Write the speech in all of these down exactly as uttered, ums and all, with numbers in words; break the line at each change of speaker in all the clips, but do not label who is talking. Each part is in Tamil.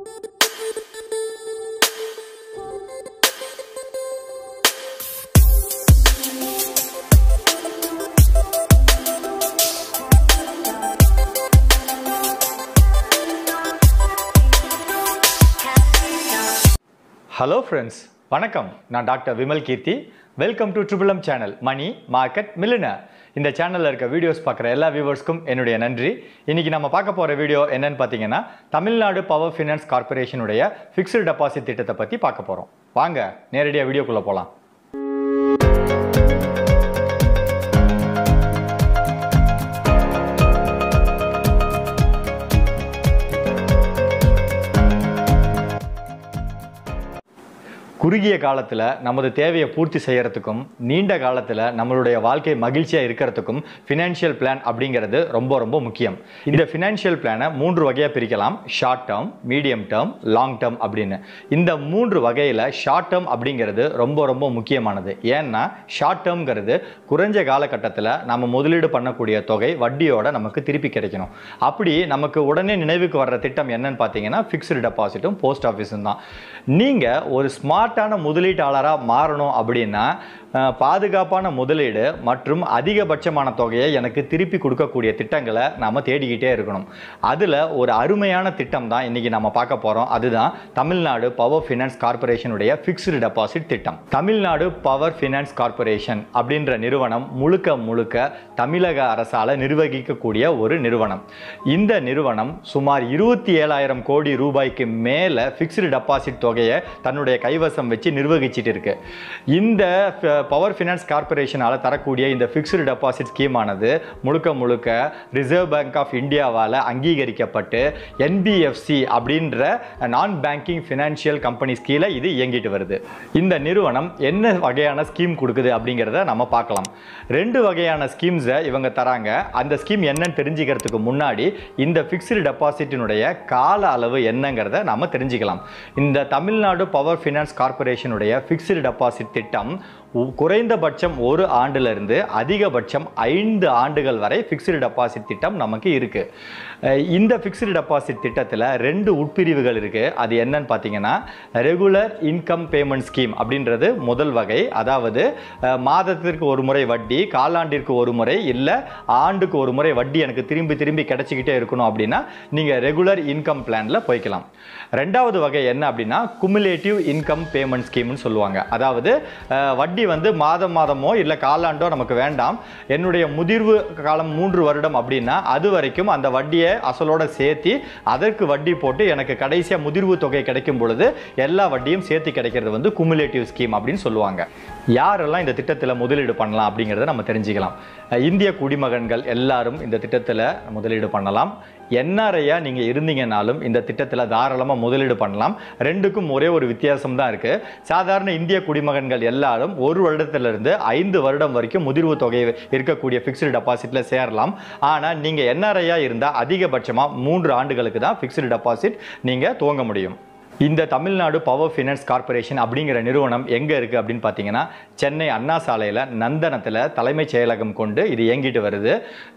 Hello friends, வணக்கம். நான் doctor Vimal Keerthi. Welcome to triple M channel money market millionaire. இந்த சேனலில் இருக்க வீடியோஸ் பார்க்குற எல்லா வியூவர்ஸ்க்கும் என்னுடைய நன்றி. இன்றைக்கி நம்ம பார்க்க போகிற வீடியோ என்னன்னு பார்த்தீங்கன்னா, தமிழ்நாடு பவர் ஃபினான்ஸ் கார்பரேஷனுடைய ஃபிக்ஸ்டு டெபாசிட் திட்டத்தை பற்றி பார்க்க போகிறோம். வாங்க நேரடியாக வீடியோக்குள்ளே போகலாம். குறுகிய காலத்தில் நமது தேவையை பூர்த்தி செய்கிறதுக்கும் நீண்ட காலத்தில் நம்மளுடைய வாழ்க்கை மகிழ்ச்சியாக இருக்கிறதுக்கும் ஃபினான்ஷியல் பிளான் அப்படிங்கிறது ரொம்ப ரொம்ப முக்கியம். இந்த ஃபினான்ஷியல் பிளானை மூன்று வகையாக பிரிக்கலாம். Short term, medium term, long term அப்படின்னு. இந்த மூன்று வகையில் ஷார்ட் டேர்ம் அப்படிங்கிறது ரொம்ப ரொம்ப முக்கியமானது. ஏன்னா ஷார்ட் டேர்ம்ங்கிறது குறைஞ்ச காலகட்டத்தில் நம்ம முதலீடு பண்ணக்கூடிய தொகை வட்டியோட நமக்கு திருப்பி கிடைக்கணும். அப்படி நமக்கு உடனே நினைவுக்கு வர்ற திட்டம் என்னன்னு பார்த்தீங்கன்னா ஃபிக்ஸ்டு டெபாசிட்டும் போஸ்ட் ஆஃபீஸும் தான். நீங்கள் ஒரு ஸ்மார்ட் முதலீட்டாளராக மாறணும் அப்படின்னா பாதுகாப்பான முதலீடு மற்றும் அதிகபட்சமான தொகையை எனக்கு திருப்பி கொடுக்கக்கூடிய திட்டங்களை நாம் தேடிக்கிட்டே இருக்கணும். அதில் ஒரு அருமையான திட்டம் தான் இன்றைக்கி நம்ம பார்க்க போகிறோம். அதுதான் தமிழ்நாடு பவர் ஃபினான்ஸ் கார்பரேஷனுடைய ஃபிக்ஸ்டு டெபாசிட் திட்டம். தமிழ்நாடு பவர் ஃபினான்ஸ் கார்பரேஷன் அப்படின்ற நிறுவனம் முழுக்க முழுக்க தமிழக அரசால் நிர்வகிக்கக்கூடிய ஒரு நிறுவனம். இந்த நிறுவனம் சுமார் இருபத்தி ஏழாயிரம் கோடி ரூபாய்க்கு மேலே ஃபிக்ஸ்டு டெபாசிட் தொகையை தன்னுடைய கைவசம் வச்சு நிர்வகிச்சிட்டு இருக்கு. இந்த பவர் ஃபினான்ஸ் கார்பரேஷனால் தரக்கூடிய இந்த ஃபிக்ஸ்டு டெபாசிட் ஸ்கீமானது முழுக்க முழுக்க ரிசர்வ் பேங்க் ஆஃப் இந்தியாவால் அங்கீகரிக்கப்பட்டு என்பிஎஃப்சி அப்படின்ற நான் பேங்கிங் ஃபினான்ஷியல் கம்பெனிஸ் கீழே இது இயங்கிட்டு வருது. இந்த நிறுவனம் என்ன வகையான ஸ்கீம் கொடுக்குது அப்படிங்கிறத நம்ம பார்க்கலாம். ரெண்டு வகையான ஸ்கீம்ஸை இவங்க தராங்க. அந்த ஸ்கீம் என்னன்னு தெரிஞ்சுக்கிறதுக்கு முன்னாடி இந்த ஃபிக்ஸ்டு டெபாசிட்டினுடைய கால அளவு என்னங்கிறத நாம் தெரிஞ்சுக்கலாம். இந்த தமிழ்நாடு பவர் ஃபினான்ஸ் கார்பரேஷனுடைய ஃபிக்ஸ்டு டெபாசிட் திட்டம் குறைந்தபட்சம் ஒரு ஆண்டிலிருந்து அதிகபட்சம் ஐந்து ஆண்டுகள் வரை ஃபிக்ஸ்டு டெபாசிட் திட்டம் நமக்கு இருக்கு. இந்த ஃபிக்ஸ்டு டெபாசிட் திட்டத்தில் ரெண்டு உட்பிரிவுகள் இருக்கு. அது என்னன்னு பார்த்தீங்கன்னா, ரெகுலர் இன்கம் பேமெண்ட் ஸ்கீம் அப்படின்றது முதல் வகை. அதாவது மாதத்திற்கு ஒரு முறை வட்டி, காலாண்டிற்கு ஒரு முறை, இல்லை ஆண்டுக்கு ஒரு முறை வட்டி எனக்கு திரும்பி திரும்பி கிடைச்சிக்கிட்டே இருக்கணும் அப்படின்னா நீங்கள் ரெகுலர் இன்கம் பிளான்ல போய்க்கலாம். ரெண்டாவது வகை என்ன அப்படின்னா, குமுலேட்டிவ் இன்கம் பேமெண்ட் ஸ்கீம்னு சொல்லுவாங்க. அதாவது வட்டி வந்து மாதம் மாதமோ இல்லை காலாண்டோ நமக்கு வேண்டாம், என்னுடைய முதிர்வு காலம் மூன்று வருடம் அப்படின்னா அது வரைக்கும் அந்த வட்டியை அசலோட சேர்த்தி அதற்கு வட்டி போட்டு எனக்கு கடைசியாக முதிர்வு தொகை கிடைக்கும் பொழுது எல்லா வட்டியும் சேர்த்து கிடைக்கிறது வந்து குமுலேட்டிவ் ஸ்கீம் அப்படின்னு சொல்லுவாங்க. யாரெல்லாம் இந்த திட்டத்தில் முதலீடு பண்ணலாம் அப்படிங்கிறத நம்ம தெரிஞ்சுக்கலாம். இந்திய குடிமகன்கள் எல்லாரும் இந்த திட்டத்தில் முதலீடு பண்ணலாம். என்ஆர்ஐயா நீங்கள் இருந்தீங்கன்னாலும் இந்த திட்டத்தில் தாராளமாக முதலீடு பண்ணலாம். ரெண்டுக்கும் ஒரே ஒரு வித்தியாசம் தான் இருக்குது. சாதாரண இந்திய குடிமகன்கள் எல்லாரும் ஒரு வருடத்திலிருந்து ஐந்து வருடம் வரைக்கும் முதிர்வு தொகை இருக்கக்கூடிய ஃபிக்ஸ்டு டெபாசிட்டில் சேரலாம். ஆனால் நீங்கள் என்ஆர்ஐயா இருந்தால் அதிகபட்சமாக மூன்று ஆண்டுகளுக்கு தான் ஃபிக்ஸ்டு டெபாசிட் நீங்கள் துவங்க முடியும். இந்த தமிழ்நாடு பவர் ஃபினான்ஸ் கார்பரேஷன் அப்படிங்கிற நிறுவனம் எங்கே இருக்குது அப்படின்னு பார்த்தீங்கன்னா, சென்னை அண்ணா சாலையில் நந்தனத்தில் தலைமைச் செயலகம் கொண்டு இது இயங்கிட்டு வருது.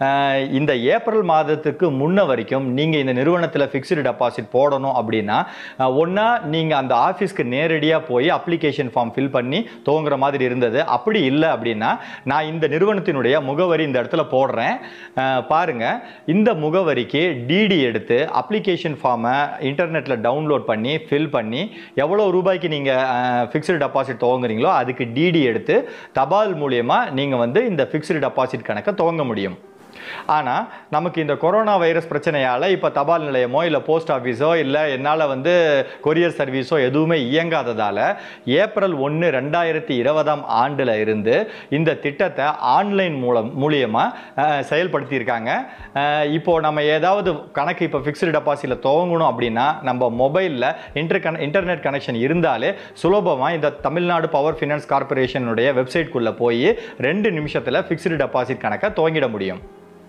இந்த ஏப்ரல் மாதத்துக்கு முன்ன வரைக்கும் நீங்கள் இந்த நிறுவனத்தில் ஃபிக்ஸ்டு டெபாசிட் போடணும் அப்படின்னா ஒன்றா நீங்கள் அந்த ஆஃபீஸ்க்கு நேரடியாக போய் அப்ளிகேஷன் ஃபார்ம் ஃபில் பண்ணி துவங்குற மாதிரி இருந்தது. அப்படி இல்லை அப்படின்னா நான் இந்த நிறுவனத்தினுடைய முகவரி இந்த இடத்துல போடுறேன் பாருங்கள். இந்த முகவரிக்கு டிடி எடுத்து அப்ளிகேஷன் ஃபார்மை இன்டர்நெட்டில் டவுன்லோட் பண்ணி ஃபில் பண்ணி எவ்வளோ ரூபாய்க்கு நீங்கள் ஃபிக்ஸ்டு டெபாசிட் துவங்குறீங்களோ அதுக்கு டிடி எடுத்து தபால் மூலியமாக நீங்கள் வந்து இந்த ஃபிக்ஸ்டு டெபாசிட் கணக்கை துவங்க முடியும். ஆனால் நமக்கு இந்த கொரோனா வைரஸ் பிரச்சனையால் இப்போ தபால் நிலையமோ இல்லை போஸ்ட் ஆஃபீஸோ இல்லை என்னால் வந்து கொரியர் சர்வீஸோ எதுவுமே இயங்காததால் ஏப்ரல் ஒன்று ரெண்டாயிரத்தி இருபதாம் ஆண்டில் இருந்து இந்த திட்டத்தை ஆன்லைன் மூலம் மூலியமாக செயல்படுத்தியிருக்காங்க. இப்போது நம்ம ஏதாவது கணக்கு இப்போ ஃபிக்ஸ்டு டெபாசிட்டில் துவங்கணும் அப்படின்னா நம்ம மொபைலில் இன்டர் கன இன்டர்நெட் கனெக்ஷன் இருந்தாலே சுலபமாக இந்த தமிழ்நாடு பவர் ஃபினான்ஸ் கார்பரேஷனுடைய வெப்சைட்குள்ளே போய் ரெண்டு நிமிஷத்தில் ஃபிக்ஸ்டு டெபாசிட் கணக்கை துவங்கிட முடியும்.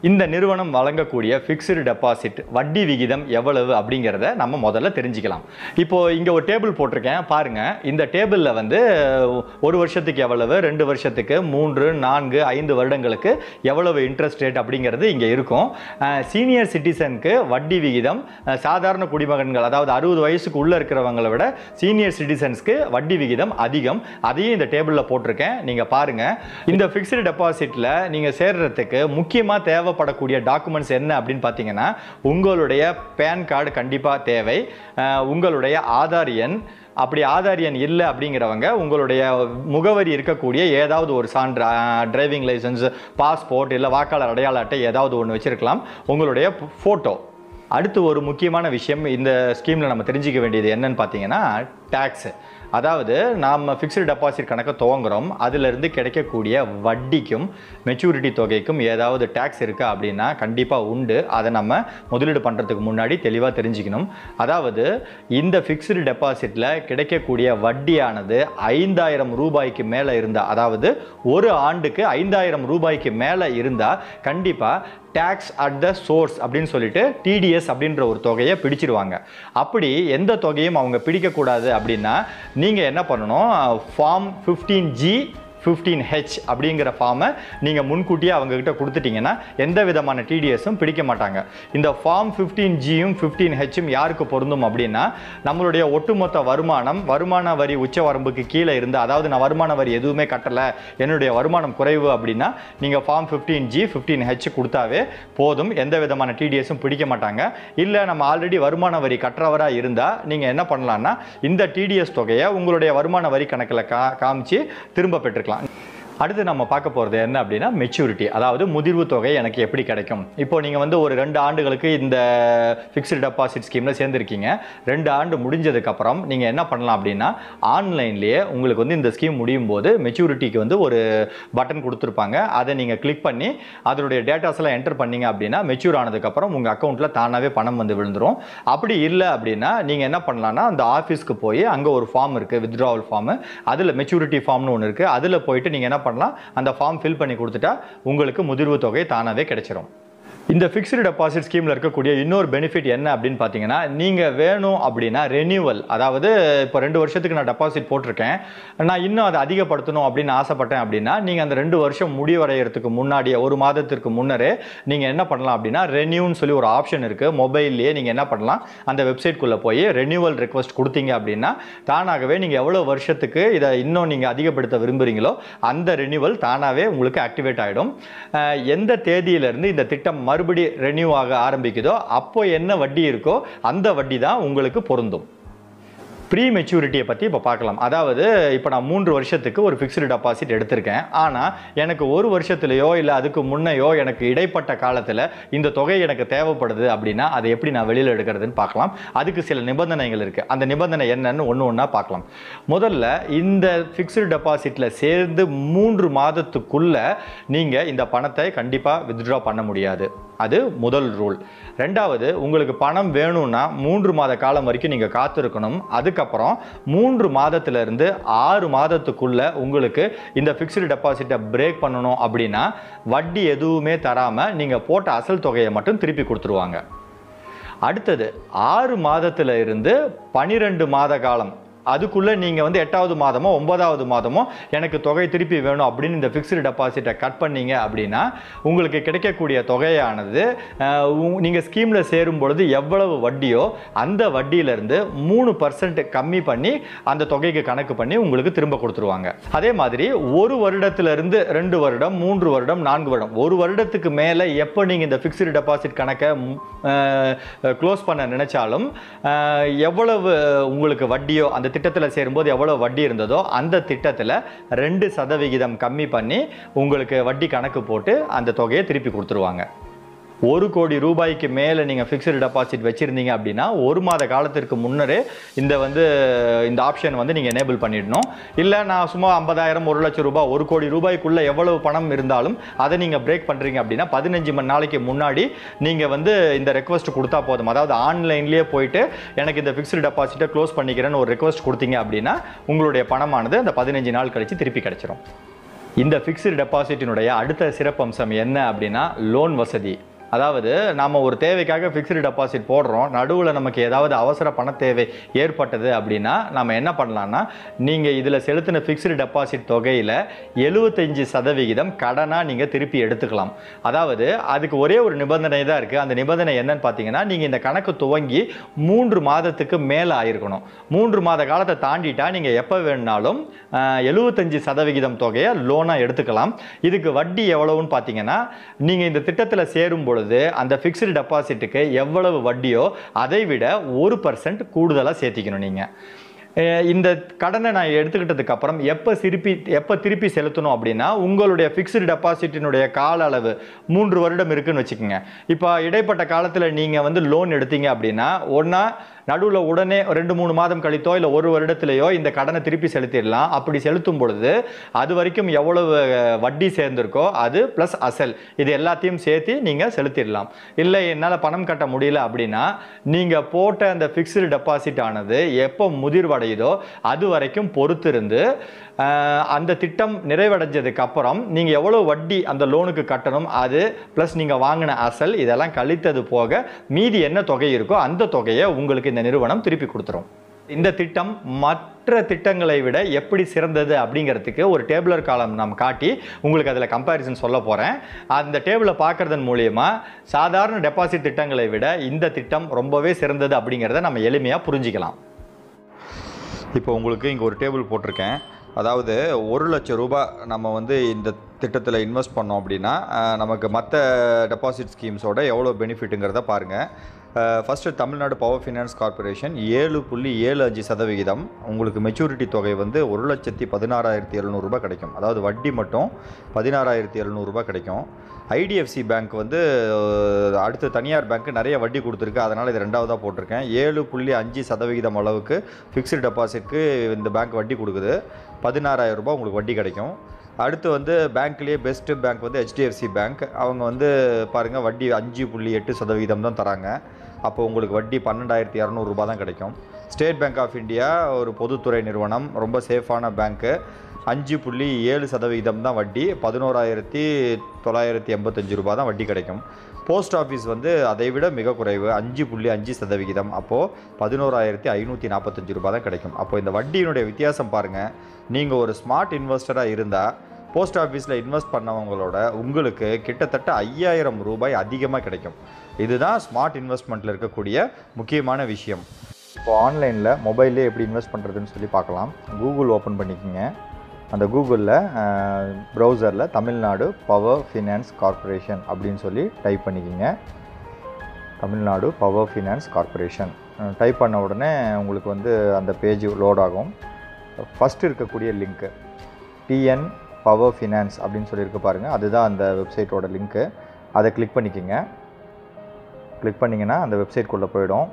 இந்த நிறுவனம் வழங்கக்கூடிய ஃபிக்ஸ்டு டெபாசிட் வட்டி விகிதம் எவ்வளவு அப்படிங்கிறத நம்ம முதல்ல தெரிஞ்சுக்கலாம். இப்போ இங்கே ஒரு டேபிள் போட்டிருக்கேன் பாருங்கள். இந்த டேபிளில் வந்து ஒரு வருஷத்துக்கு எவ்வளவு, ரெண்டு வருஷத்துக்கு, மூன்று நான்கு ஐந்து வருடங்களுக்கு எவ்வளவு இன்ட்ரெஸ்ட் ரேட் அப்படிங்கிறது இங்கே இருக்கும். சீனியர் சிட்டிசனுக்கு வட்டி விகிதம் சாதாரண குடிமகன்கள், அதாவது அறுபது வயசுக்கு உள்ளே இருக்கிறவங்களை விட சீனியர் சிட்டிசன்ஸ்க்கு வட்டி விகிதம் அதிகம். அதையும் இந்த டேபிளில் போட்டிருக்கேன், நீங்கள் பாருங்கள். இந்த ஃபிக்ஸ்டு டெபாசிட்டில் நீங்கள் சேர்றதுக்கு முக்கியமாக தேவை படக்கூடிய டாக்குமெண்ட்ஸ் என்ன அப்படின்னு பார்த்தீங்கன்னா, உங்களுடைய பேன் கார்டு கண்டிப்பாக தேவை, உங்களுடைய ஆதார் எண், அப்படி ஆதார் எண் இல்லை அப்படிங்கிறவங்க உங்களுடைய முகவரி இருக்கக்கூடிய ஏதாவது ஒரு சான்று, டிரைவிங் லைசன்ஸ், பாஸ்போர்ட் இல்லை வாக்காளர் அடையாள அட்டை ஏதாவது ஒன்று வச்சிருக்கலாம், உங்களுடைய ஃபோட்டோ. அடுத்து ஒரு முக்கியமான விஷயம் இந்த ஸ்கீமில் நம்ம தெரிஞ்சிக்க வேண்டியது என்னன்னு பார்த்தீங்கன்னா டேக்ஸு. அதாவது நாம் ஃபிக்ஸ்டு டெபாசிட் கணக்கை துவங்குறோம், அதிலிருந்து கிடைக்கக்கூடிய வட்டிக்கும் மெச்சூரிட்டி தொகைக்கும் ஏதாவது டேக்ஸ் இருக்கா அப்படின்னா கண்டிப்பாக உண்டு. அதை நம்ம முதலீடு பண்ணுறதுக்கு முன்னாடி தெளிவாக தெரிஞ்சுக்கணும். அதாவது இந்த ஃபிக்ஸ்டு டெபாசிட்டில் கிடைக்கக்கூடிய வட்டியானது ஐந்தாயிரம் ரூபாய்க்கு மேலே இருந்தால், அதாவது ஒரு ஆண்டுக்கு ஐந்தாயிரம் ரூபாய்க்கு மேலே இருந்தால் கண்டிப்பாக டேக்ஸ் அட் த சோர்ஸ் அப்படின்னு சொல்லிட்டு டிடிஎஸ் அப்படின்ற ஒரு தொகையை பிடிச்சிருவாங்க. அப்படி எந்த தொகையும் அவங்க பிடிக்கக்கூடாது அப்படின்னா நீங்கள் என்ன பண்ணணும், form fifteen G fifteen H அப்படிங்கிற ஃபார்மை நீங்கள் முன்கூட்டியே அவங்கக்கிட்ட கொடுத்துட்டிங்கன்னா எந்த விதமான டிடிஎஸும் பிடிக்க மாட்டாங்க. இந்த ஃபார்ம் ஃபிஃப்டீன் ஜியும் ஃபிஃப்டீன் ஹெச்சும் யாருக்கு பொருந்தும் அப்படின்னா, நம்மளுடைய ஒட்டுமொத்த வருமானம் வருமான வரி உச்ச வரம்புக்கு கீழே இருந்து, அதாவது நான் வருமான வரி எதுவுமே கட்டலை, என்னுடைய வருமானம் குறைவு அப்படின்னா நீங்கள் form fifteen G fifteen H கொடுத்தாவே போதும், எந்த விதமான டிடிஎஸும் பிடிக்க மாட்டாங்க. இல்லை நம்ம ஆல்ரெடி வருமான வரி கட்டுறவராக இருந்தால் நீங்கள் என்ன பண்ணலான்னா இந்த டிடிஎஸ் தொகையை உங்களுடைய வருமான வரி கணக்கில் கா காமிச்சு திரும்ப பெற்றுக்கலாம். அடுத்து நம்ம பார்க்க போகிறது என்ன அப்படின்னா மெச்சூரிட்டி, அதாவது முதிர்வு தொகை எனக்கு எப்படி கிடைக்கும். இப்போ நீங்கள் வந்து ஒரு ரெண்டு ஆண்டுகளுக்கு இந்த ஃபிக்ஸ்டு டெபாசிட் ஸ்கீமில் சேர்ந்துருக்கீங்க. ரெண்டு ஆண்டு முடிஞ்சதுக்கப்புறம் நீங்கள் என்ன பண்ணலாம் அப்படின்னா, ஆன்லைன்லேயே உங்களுக்கு வந்து இந்த ஸ்கீம் முடியும் போது மெச்சூரிட்டிக்கு வந்து ஒரு பட்டன் கொடுத்துருப்பாங்க. அதை நீங்கள் கிளிக் பண்ணி அதனுடைய டேட்டாஸ் எல்லாம் என்டர் பண்ணீங்க அப்படின்னா மெச்சூர் ஆனதுக்கப்புறம் உங்கள் அக்கௌண்ட்டில் தானாகவே பணம் வந்து விழுந்துடும். அப்படி இல்லை அப்படின்னா நீங்கள் என்ன பண்ணலான்னா, அந்த ஆஃபீஸ்க்கு போய் அங்கே ஒரு ஃபார்ம் இருக்குது, வித்ட்ராவல் ஃபார்மு, அதில் மெச்சூரிட்டி ஃபார்ம்னு ஒன்று இருக்குது, அதில் போயிட்டு நீங்கள் என்ன பண்ணலாம், அந்த ஃபார்ம் ஃபில் பண்ணி கொடுத்துட்டா உங்களுக்கு முதிர்வு தொகை தானாகவே கிடைச்சிரும். இந்த ஃபிக்ஸ்டு டெபாசிட் ஸ்கீமில் இருக்கக்கூடிய இன்னொரு பெனிஃபிட் என்ன அப்படின்னு பார்த்தீங்கன்னா, நீங்கள் வேணும் அப்படின்னா ரெனியூவல், அதாவது இப்போ ரெண்டு வருஷத்துக்கு நான் டெபாசிட் போட்டிருக்கேன், நான் இன்னும் அதை அதிகப்படுத்தணும் அப்படின்னு ஆசைப்பட்டேன் அப்படின்னா நீங்கள் அந்த ரெண்டு வருஷம் முடிவடைகிறதுக்கு முன்னாடியே ஒரு மாதத்திற்கு முன்னரே நீங்கள் என்ன பண்ணலாம் அப்படின்னா, ரெனியூன்னு சொல்லி ஒரு ஆப்ஷன் இருக்குது மொபைல்லையே. நீங்கள் என்ன பண்ணலாம், அந்த வெப்சைட்குள்ளே போய் ரெனியூவல் ரெக்வஸ்ட் கொடுத்தீங்க அப்படின்னா தானாகவே நீங்கள் எவ்வளோ வருஷத்துக்கு இதை இன்னும் நீங்கள் அதிகப்படுத்த விரும்புகிறீங்களோ அந்த ரெனியூவல் தானாகவே உங்களுக்கு ஆக்டிவேட் ஆகிடும். எந்த தேதியிலிருந்து இந்த திட்டம் மறுபடி ரெனியூ ஆக ஆரம்பிக்குதோ அப்போ என்ன வட்டி இருக்கோ அந்த வட்டி தான் உங்களுக்கு பொருந்தும். ப்ரீ மெச்சூரிட்டியை பற்றி இப்போ பார்க்கலாம். அதாவது இப்போ நான் மூன்று வருஷத்துக்கு ஒரு ஃபிக்ஸ்டு டெபாசிட் எடுத்திருக்கேன், ஆனால் எனக்கு ஒரு வருஷத்துலையோ இல்லை அதுக்கு முன்னையோ எனக்கு இடைப்பட்ட காலத்தில் இந்த தொகை எனக்கு தேவைப்படுது அப்படின்னா அதை எப்படி நான் வெளியில் எடுக்கிறதுன்னு பார்க்கலாம். அதுக்கு சில நிபந்தனைகள் இருக்குது. அந்த நிபந்தனை என்னன்னு ஒன்று ஒன்றா பார்க்கலாம். முதல்ல இந்த ஃபிக்ஸ்டு டெபாசிட்டில் சேர்ந்து மூன்று மாதத்துக்குள்ளே நீங்கள் இந்த பணத்தை கண்டிப்பாக வித்ட்ரா பண்ண முடியாது. அது முதல் ரூல். ரெண்டாவது, உங்களுக்கு பணம் வேணும்னா மூன்று மாத காலம் வரைக்கும் நீங்கள் காத்திருக்கணும். அதுக்கப்புறம் மூன்று மாதத்திலிருந்து ஆறு மாதத்துக்குள்ள உங்களுக்கு இந்த ஃபிக்ஸ்டு டெபாசிட்டை பிரேக் பண்ணணும் அப்படின்னா வட்டி எதுவுமே தராமல் நீங்கள் போட்ட அசல் தொகையை மட்டும் திருப்பி கொடுத்துருவாங்க. அடுத்தது, ஆறு மாதத்தில் இருந்து பனிரெண்டு மாத காலம் அதுக்குள்ளே நீங்கள் வந்து எட்டாவது மாதமோ ஒன்பதாவது மாதமோ எனக்கு தொகை திருப்பி வேணும் அப்படின்னு இந்த ஃபிக்ஸ்டு டெபாசிட்டை கட் பண்ணீங்க அப்படின்னா உங்களுக்கு கிடைக்கக்கூடிய தொகையானது நீங்கள் ஸ்கீமில் சேரும் பொழுது எவ்வளவு வட்டியோ அந்த வட்டியிலேருந்து மூணு பர்சன்ட் கம்மி பண்ணி அந்த தொகைக்கு கணக்கு பண்ணி உங்களுக்கு திரும்ப கொடுத்துருவாங்க. அதே மாதிரி ஒரு வருடத்திலிருந்து ரெண்டு வருடம், மூன்று வருடம், நான்கு வருடம், ஒரு வருடத்துக்கு மேலே எப்போ நீங்கள் இந்த ஃபிக்ஸ்டு டெபாசிட் கணக்கை க்ளோஸ் பண்ண நினைச்சாலும் எவ்வளவு உங்களுக்கு வட்டியோ அந்த திட்டத்தில் சேரும்போது எவ்வளவு வட்டி இருந்ததோ அந்த திட்டத்தில் ரெண்டு சதவிகிதம் கம்மி பண்ணி உங்களுக்கு வட்டி கணக்கு போட்டு அந்த தொகையை திருப்பி கொடுத்துருவாங்க. ஒரு கோடி ரூபாய்க்கு மேலே நீங்கள் ஃபிக்ஸ்டு டெபாசிட் வச்சுருந்தீங்க அப்படின்னா ஒரு மாத காலத்திற்கு முன்னரே இந்த வந்து இந்த ஆப்ஷன் வந்து நீங்கள் எனேபிள் பண்ணிடணும். இல்லை நான் சும்மா ஐம்பதாயிரம் ஒரு லட்சம் ரூபாய் ஒரு கோடி ரூபாய்க்குள்ளே எவ்வளவு பணம் இருந்தாலும் அதை நீங்கள் பிரேக் பண்ணுறீங்க அப்படின்னா பதினஞ்சு மணி நாளைக்கு முன்னாடி நீங்கள் வந்து இந்த ரெக்வஸ்ட் கொடுத்தா போதும். அதாவது ஆன்லைன்லேயே போயிட்டு எனக்கு இந்த ஃபிக்ஸ்டு டெபாசிட்டை க்ளோஸ் பண்ணிக்கிறேன்னு ஒரு ரெக்வஸ்ட் கொடுத்தீங்க அப்படின்னா உங்களுடைய பணமானது அந்த பதினஞ்சு நாள் கழித்து திருப்பி கிடச்சிரும். இந்த ஃபிக்ஸ்டு டெபாசிட்டினுடைய அடுத்த சிறப்பம்சம் என்ன அப்படின்னா லோன் வசதி. அதாவது நாம் ஒரு தேவைக்காக ஃபிக்ஸ்டு டெபாசிட் போடுறோம், நடுவில் நமக்கு ஏதாவது அவசர பண தேவை ஏற்பட்டது அப்படின்னா நம்ம என்ன பண்ணலான்னா, நீங்கள் இதில் செலுத்தின ஃபிக்ஸ்டு டெபாசிட் தொகையில் எழுபத்தஞ்சு சதவிகிதம் கடனாக நீங்கள் திருப்பி எடுத்துக்கலாம். அதாவது அதுக்கு ஒரே ஒரு நிபந்தனை தான் இருக்குது. அந்த நிபந்தனை என்னன்னு பார்த்தீங்கன்னா, நீங்கள் இந்த கணக்கு துவங்கி மூன்று மாதத்துக்கு மேலே ஆயிருக்கணும். மூன்று மாத காலத்தை தாண்டிட்டா நீங்கள் எப்போ வேணுனாலும் எழுபத்தஞ்சு சதவிகிதம் தொகையை லோனாக எடுத்துக்கலாம். இதுக்கு வட்டி எவ்வளவுன்னு பார்த்தீங்கன்னா, நீங்கள் இந்த திட்டத்தில் சேரும் பொழுது அந்த ஃபிக்ஸ்டு டெபாசிட்டுக்கு எவ்வளவு வட்டியோ அதை விட ஒரு பர்சன்ட் கூடுதலாக சேர்த்திக்கணும். நீங்கள் இந்த கடனை நான் எடுத்துக்கிட்டதுக்கு அப்புறம் எப்போ திருப்பி எப்போ திருப்பி செலுத்தணும் அப்படின்னா, உங்களுடைய ஃபிக்ஸ்டு டெபாசிட்டினுடைய கால அளவு மூன்று வருடம் இருக்குன்னு வச்சுக்கோங்க. இப்போ இடைப்பட்ட காலத்தில் நீங்கள் வந்து லோன் எடுத்தீங்க அப்படின்னா, ஒன்றா நடுவில் உடனே ரெண்டு மூணு மாதம் கழித்தோ இல்லை ஒரு வருடத்திலேயோ இந்த கடனை திருப்பி செலுத்திடலாம். அப்படி செலுத்தும் பொழுது அது வரைக்கும் எவ்வளவு வட்டி சேர்ந்திருக்கோ அது ப்ளஸ் அசல் இது எல்லாத்தையும் சேர்த்து நீங்கள் செலுத்திடலாம். இல்லை என்னால் பணம் கட்ட முடியல அப்படின்னா, நீங்கள் போட்ட அந்த ஃபிக்ஸ்டு டெபாசிட் ஆனது எப்போ முதிர்வடையுதோ அது வரைக்கும் பொறுத்திருந்து அந்த திட்டம் நிறைவடைஞ்சதுக்கு அப்புறம் நீங்கள் எவ்வளோ வட்டி அந்த லோனுக்கு கட்டணும், அது ப்ளஸ் நீங்கள் வாங்கின அசல் இதெல்லாம் கழித்தது போக மீதி என்ன தொகை இருக்கோ அந்த தொகையை உங்களுக்கு இந்த நிறுவனம் திருப்பி கொடுத்துரும். இந்த திட்டம் மற்ற திட்டங்களை விட எப்படி சிறந்தது அப்படிங்கிறதுக்கு ஒரு டேபிளர் காலம் நாம் காட்டி உங்களுக்கு அதில் கம்பேரிசன் சொல்ல போகிறேன். அந்த டேபிளை பார்க்குறதன் மூலயமா சாதாரண டெபாசிட் திட்டங்களை விட இந்த திட்டம் ரொம்பவே சிறந்தது அப்படிங்கிறத நம்ம எளிமையாக புரிஞ்சிக்கலாம். இப்போ உங்களுக்கு இங்கே ஒரு டேபிள் போட்டிருக்கேன். அதாவது ஒரு லட்சம் ரூபாய் நம்ம வந்து இந்த திட்டத்தில் இன்வெஸ்ட் பண்ணோம் அப்படின்னா நமக்கு மற்ற டெபாசிட் ஸ்கீம்ஸோட எவ்வளோ பெனிஃபிட்டுங்கிறத பாருங்கள். First Tamil Nadu power finance corporation ஏழு புள்ளி ஏழு அஞ்சு சதவிகிதம் உங்களுக்கு மெச்சூரிட்டி தொகை வந்து ஒரு லட்சத்தி பதினாறாயிரத்தி எழுநூறுபா கிடைக்கும். அதாவது வட்டி மட்டும் பதினாறாயிரத்தி எழுநூறுபா கிடைக்கும். ஐடிஎஃப்சி பேங்க் வந்து அடுத்து தனியார் பேங்க் நிறைய வட்டி கொடுத்துருக்கு, அதனால் இது ரெண்டாவதாக போட்டிருக்கேன். ஏழு புள்ளி அஞ்சு சதவிகிதம் அளவுக்கு ஃபிக்ஸ்டு டெபாசிட்க்கு இந்த பேங்க் வட்டி கொடுக்குது. பதினாறாயிரம் ரூபாய் உங்களுக்கு வட்டி கிடைக்கும். அடுத்து வந்து பேங்க்லேயே பெஸ்ட்டு பேங்க் வந்து ஹெச்டிஎஃப்சி பேங்க். அவங்க வந்து பாருங்கள் வட்டி அஞ்சு புள்ளி எட்டு சதவீதம் தான் தராங்க. அப்போ உங்களுக்கு வட்டி பன்னெண்டாயிரத்தி இரநூறுபா தான் கிடைக்கும். ஸ்டேட் பேங்க் ஆஃப் இந்தியா ஒரு பொதுத்துறை நிறுவனம், ரொம்ப சேஃபான பேங்க்கு. அஞ்சு புள்ளி ஏழு சதவீதம் தான் வட்டி, பதினோராயிரத்தி தொள்ளாயிரத்தி எண்பத்தஞ்சு ரூபா தான் வட்டி கிடைக்கும். போஸ்ட் ஆஃபீஸ் வந்து அதை விட மிக குறைவு, அஞ்சு புள்ளி அஞ்சு சதவிகிதம். அப்போது பதினோராயிரத்தி ஐநூற்றி நாற்பத்தஞ்சு ரூபா தான் கிடைக்கும். அப்போது இந்த வட்டியினுடைய வித்தியாசம் பாருங்கள். நீங்கள் ஒரு ஸ்மார்ட் இன்வெஸ்டராக இருந்தால் போஸ்ட் ஆஃபீஸில் இன்வெஸ்ட் பண்ணவங்களோட உங்களுக்கு கிட்டத்தட்ட ஐயாயிரம் ரூபாய் அதிகமாக கிடைக்கும். இதுதான் ஸ்மார்ட் இன்வெஸ்ட்மெண்ட்டில் இருக்கக்கூடிய முக்கியமான விஷயம். இப்போ ஆன்லைனில் மொபைல்லே எப்படி இன்வெஸ்ட் பண்ணுறதுன்னு சொல்லி பார்க்கலாம். கூகுள் ஓப்பன் பண்ணிக்கோங்க. அந்த கூகுளில் ப்ரௌசரில் தமிழ்நாடு பவர் ஃபினான்ஸ் கார்பரேஷன் அப்படின்னு சொல்லி டைப் பண்ணிக்கிங்க. Tamil Nadu power finance corporation type பண்ண உடனே உங்களுக்கு வந்து அந்த பேஜ் லோட் ஆகும். ஃபஸ்ட்டு இருக்கக்கூடிய லிங்க்கு டிஎன் பவர் ஃபினான்ஸ் அப்படின்னு சொல்லியிருக்கு பாருங்கள், அதுதான் அந்த வெப்சைட்டோட லிங்க்கு. அதை கிளிக் பண்ணிக்கோங்க. கிளிக் பண்ணிங்கன்னா அந்த வெப்சைட்குள்ளே போயிடும்.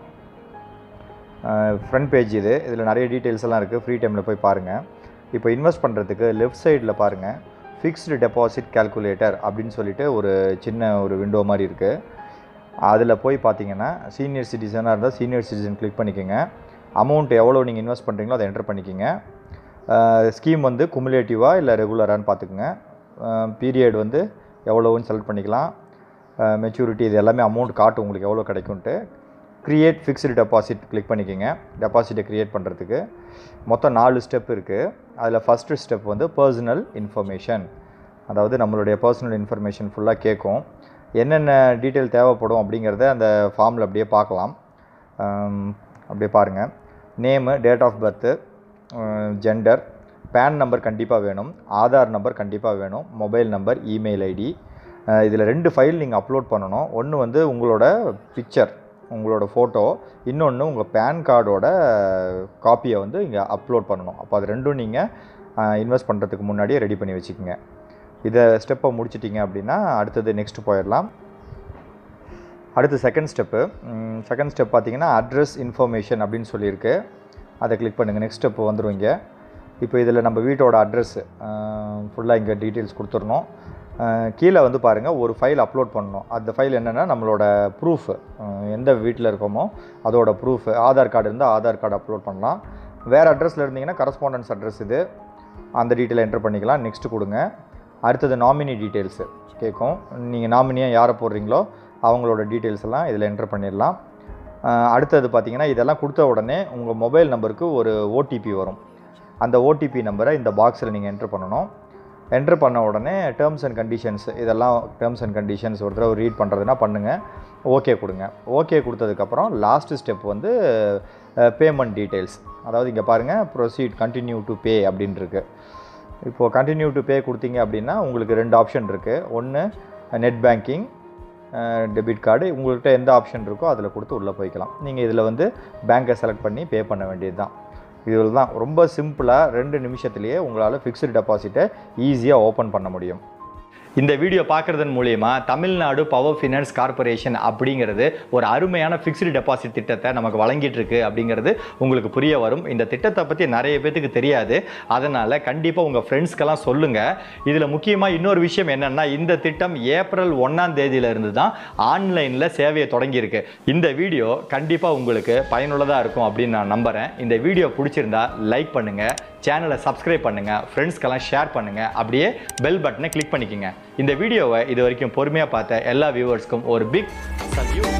ஃப்ரண்ட் பேஜ் இது. இதில் நிறைய டீட்டெயில்ஸ் எல்லாம் இருக்குது, ஃப்ரீ டைமில் போய் பாருங்கள். இப்போ இன்வெஸ்ட் பண்ணுறதுக்கு லெஃப்ட் சைடில் பாருங்கள் ஃபிக்ஸ்டு டெபாசிட் கால்குலேட்டர் அப்படின்னு சொல்லிட்டு ஒரு சின்ன ஒரு விண்டோ மாதிரி இருக்குது. அதில் போய் பார்த்தீங்கன்னா சீனியர் சிட்டிசனாக இருந்தால் சீனியர் சிட்டிசன் கிளிக் பண்ணிக்கோங்க. அமௌண்ட் எவ்வளோ நீங்கள் இன்வெஸ்ட் பண்ணுறீங்களோ அதை என்டர் பண்ணிக்கோங்க. ஸ்கீம் வந்து குமுலேட்டிவாக இல்லை ரெகுலரானு பார்த்துக்குங்க. பீரியட் வந்து எவ்வளோன்னு செலக்ட் பண்ணிக்கலாம். மெச்சூரிட்டி இது எல்லாமே அமௌண்ட் காட்டும் உங்களுக்கு எவ்வளோ கிடைக்கும்ன்ட்டு. க்ரியேட் ஃபிக்ஸ்டு டெபாசிட் கிளிக் பண்ணிக்கோங்க. டெபாசிட்டை க்ரியேட் பண்ணுறதுக்கு மொத்தம் நாலு ஸ்டெப் இருக்குது. அதில் ஃபஸ்ட்டு ஸ்டெப் வந்து பர்சனல் இன்ஃபர்மேஷன். அதாவது நம்மளுடைய பர்சனல் இன்ஃபர்மேஷன் ஃபுல்லாக கேட்கும். என்னென்ன டீட்டெயில் தேவைப்படும் அப்படிங்கிறத அந்த ஃபார்மில் அப்படியே பார்க்கலாம். அப்படியே பாருங்கள். Name, date of birth, gender, pan number கண்டிப்பாக வேணும், ஆதார் நம்பர் கண்டிப்பாக வேணும், மொபைல் நம்பர், இமெயில் ஐடி. இதில் ரெண்டு ஃபைல் நீங்கள் அப்லோட் பண்ணணும். ஒன்று வந்து உங்களோட பிக்சர், உங்களோட ஃபோட்டோ, இன்னொன்று உங்கள் பேன் கார்டோட காப்பியை வந்து இங்கே அப்லோட் பண்ணணும். அப்போ அது ரெண்டும் நீங்கள் இன்வெஸ்ட் பண்ணுறதுக்கு முன்னாடியே ரெடி பண்ணி வச்சுக்கோங்க. இதை ஸ்டெப்பை முடிச்சிட்டிங்க அப்படின்னா அடுத்தது நெக்ஸ்ட்டு போயிடலாம். அடுத்து செகண்ட் ஸ்டெப்பு. செகண்ட் ஸ்டெப் பார்த்தீங்கன்னா அட்ரஸ் இன்ஃபர்மேஷன் அப்படின்னு சொல்லியிருக்கு. அதை கிளிக் பண்ணுங்கள். நெக்ஸ்ட் ஸ்டெப்பு வந்துடுவீங்க. இப்போ இதில் நம்ம வீட்டோட அட்ரஸ்ஸு ஃபுல்லாக இங்கே டீட்டெயில்ஸ் கொடுத்துடணும். கீழே வந்து பாருங்கள் ஒரு ஃபைல் அப்லோட் பண்ணணும். அந்த ஃபைல் என்னென்னா நம்மளோட ப்ரூஃபு, எந்த வீட்டில் இருக்கோமோ அதோட ப்ரூஃபு. ஆதார் கார்டு இருந்தால் ஆதார் கார்டு அப்லோட் பண்ணலாம். வேறு அட்ரஸில் இருந்தீங்கன்னா கரஸ்பாண்டன்ஸ் அட்ரஸ் இது, அந்த டீட்டெயில் என்டர் பண்ணிக்கலாம். நெக்ஸ்ட்டு கொடுங்க. அடுத்தது நாமினி டீட்டெயில்ஸு கேட்கும். நீங்கள் நாமினியாக யாரை போடுறீங்களோ அவங்களோட டீட்டெயில்ஸ் எல்லாம் இதில் என்டர் பண்ணிடலாம். அடுத்தது பார்த்திங்கன்னா இதெல்லாம் கொடுத்த உடனே உங்கள் மொபைல் நம்பருக்கு ஒரு ஓடிபி வரும். அந்த ஓடிபி நம்பரை இந்த பாக்ஸில் நீங்கள் என்ட்ரு பண்ணணும். என்ட்ரு பண்ண உடனே டேர்ம்ஸ் அண்ட் கண்டிஷன்ஸ் இதெல்லாம் டேர்ம்ஸ் அண்ட் கண்டிஷன்ஸ் ஒரு தடவை ரீட் பண்ணுறதுனா பண்ணுங்கள். ஓகே கொடுங்க. ஓகே கொடுத்ததுக்கப்புறம் லாஸ்ட்டு ஸ்டெப் வந்து பேமெண்ட் டீட்டெயில்ஸ். அதாவது இங்கே பாருங்கள் ப்ரொசீட் கண்டினியூ டு பே அப்படின்னு இருக்குது. இப்போது கண்டினியூ டு பே கொடுத்தீங்க அப்படின்னா உங்களுக்கு ரெண்டு ஆப்ஷன் இருக்குது. ஒன்று நெட் பேங்கிங், டெபிட் கார்டு, உங்கள்கிட்ட எந்த ஆப்ஷன் இருக்கோ அதில் கொடுத்து உள்ளே போய்க்கலாம். நீங்கள் இதில் வந்து பேங்க்கை செலக்ட் பண்ணி பே பண்ண வேண்டியது தான். இதில் தான் ரொம்ப சிம்பிளாக ரெண்டு நிமிஷத்துலேயே உங்களால் ஃபிக்ஸ்டு டெபாசிட்டை ஈஸியாக ஓப்பன் பண்ண முடியும். இந்த வீடியோ பார்க்குறதன் மூலிமா தமிழ்நாடு பவர் ஃபினான்ஸ் கார்பரேஷன் அப்படிங்கிறது ஒரு அருமையான ஃபிக்ஸ்டு டெபாசிட் திட்டத்தை நமக்கு வழங்கிட்டு இருக்கு அப்படிங்கிறது உங்களுக்கு புரிய வரும். இந்த திட்டத்தை பற்றி நிறைய பேத்துக்கு தெரியாது. அதனால் கண்டிப்பாக உங்கள் ஃப்ரெண்ட்ஸ்க்கெல்லாம் சொல்லுங்கள். இதில் முக்கியமாக இன்னொரு விஷயம் என்னென்னா இந்த திட்டம் ஏப்ரல் ஒன்றாம் தேதியிலிருந்து தான் ஆன்லைனில் சேவையை தொடங்கியிருக்கு. இந்த வீடியோ கண்டிப்பாக உங்களுக்கு பயனுள்ளதாக இருக்கும் அப்படின்னு நான் நம்புகிறேன். இந்த வீடியோ பிடிச்சிருந்தா லைக் பண்ணுங்கள், சேனலை சப்ஸ்கிரைப் பண்ணுங்கள், ஃப்ரெண்ட்ஸ்க்கெல்லாம் ஷேர் பண்ணுங்கள், அப்படியே பெல் பட்டனை கிளிக் பண்ணிக்கோங்க. இந்த வீடியோவை இது வரைக்கும் பொறுமையாக பார்த்த எல்லா வியூவர்ஸ்க்கும் ஒரு பிக் சல்யூட்.